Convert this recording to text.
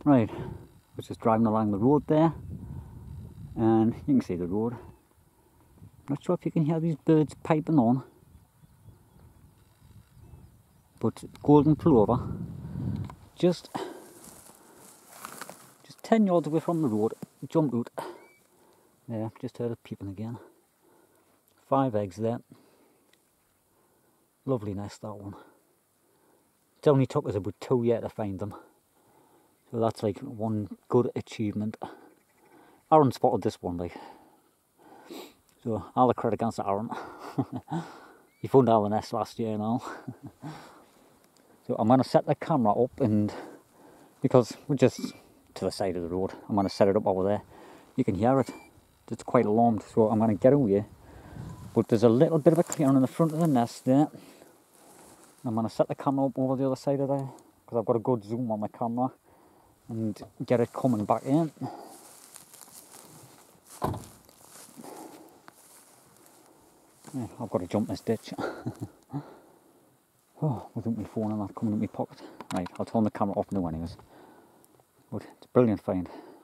Right, I was just driving along the road there, and you can see the road. Not sure if you can hear these birds piping on, but golden plover, just 10 yards away from the road, jumped out. Yeah, just heard it peeping again. 5 eggs there. Lovely nest, that one. It only took us about 2 years to find them. So that's like one good achievement. Aaron spotted this one, like. So all the credit goes to Aaron. He found all the nests last year and all. So I'm going to set the camera up, and because we're just to the side of the road, I'm going to set it up over there. You can hear it. It's quite alarmed, so I'm going to get away. But there's a little bit of a clearing in the front of the nest there. I'm going to set the camera up over the other side of there, because I've got a good zoom on my camera and get it coming back in. Yeah, I've got to jump this ditch. Oh, without my phone and that coming in my pocket. Right, I'll turn the camera off now anyways. But it's a brilliant find.